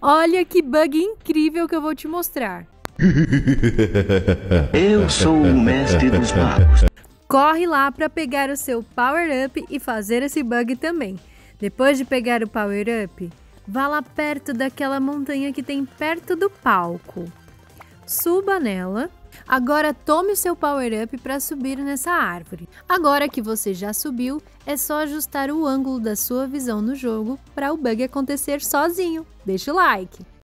Olha que bug incrível que eu vou te mostrar. Eu sou o mestre dos magos. Corre lá para pegar o seu Power Up e fazer esse bug também. Depois de pegar o Power Up, vá lá perto daquela montanha que tem perto do palco. Suba nela. Agora tome o seu Power Up para subir nessa árvore. Agora que você já subiu, é só ajustar o ângulo da sua visão no jogo para o bug acontecer sozinho. Deixa o like!